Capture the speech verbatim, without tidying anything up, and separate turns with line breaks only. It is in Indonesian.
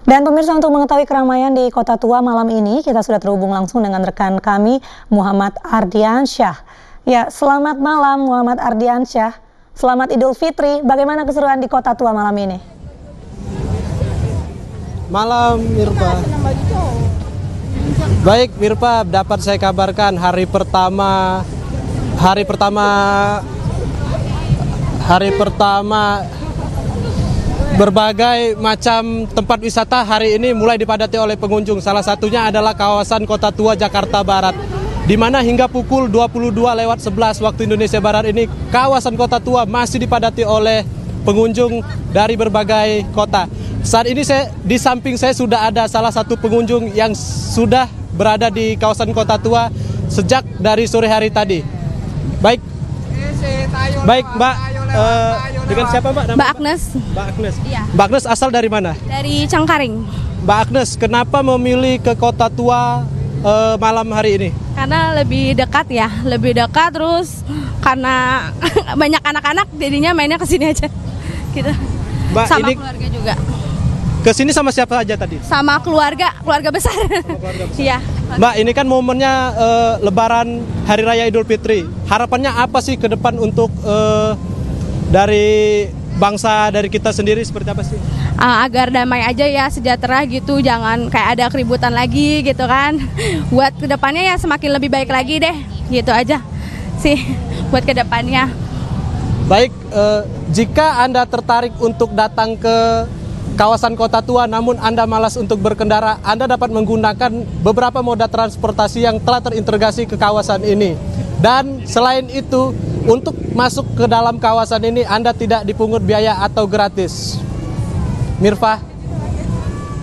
Dan pemirsa, untuk mengetahui keramaian di Kota Tua malam ini, kita sudah terhubung langsung dengan rekan kami, Muhammad Ardiansyah. Ya, selamat malam Muhammad Ardiansyah. Selamat Idul Fitri. Bagaimana keseruan di Kota Tua malam ini?
Malam, Mirpa. Baik, Mirpa, dapat saya kabarkan hari pertama hari pertama hari pertama berbagai macam tempat wisata hari ini mulai dipadati oleh pengunjung. Salah satunya adalah kawasan Kota Tua Jakarta Barat, di mana hingga pukul dua puluh dua lewat sebelas waktu Indonesia Barat ini kawasan Kota Tua masih dipadati oleh pengunjung dari berbagai kota. Saat ini saya di samping saya sudah ada salah satu pengunjung yang sudah berada di kawasan Kota Tua sejak dari sore hari tadi. Baik, baik Mbak. Uh, dengan siapa Mbak? Nama
Mbak Agnes.
Mbak Agnes.
Iya.
Mbak Agnes asal dari mana?
Dari Cengkaring.
Mbak Agnes, kenapa memilih ke Kota Tua uh, malam hari ini?
Karena lebih dekat ya, lebih dekat terus karena banyak anak-anak jadinya mainnya ke sini aja. Gitu.
Mbak,
sama
ini
keluarga juga.
Ke sini sama siapa aja tadi?
Sama keluarga, keluarga besar. Iya.
Mbak, ini kan momennya uh, Lebaran Hari Raya Idul Fitri. Harapannya apa sih ke depan untuk uh, dari bangsa, dari kita sendiri seperti apa sih?
Uh, agar damai aja ya, sejahtera gitu, jangan kayak ada keributan lagi gitu kan. Buat kedepannya ya semakin lebih baik lagi deh, gitu aja sih buat kedepannya.
Baik, uh, jika Anda tertarik untuk datang ke kawasan Kota Tua namun Anda malas untuk berkendara, Anda dapat menggunakan beberapa moda transportasi yang telah terintegrasi ke kawasan ini. Dan selain itu, untuk masuk ke dalam kawasan ini Anda tidak dipungut biaya atau gratis. Mirfa.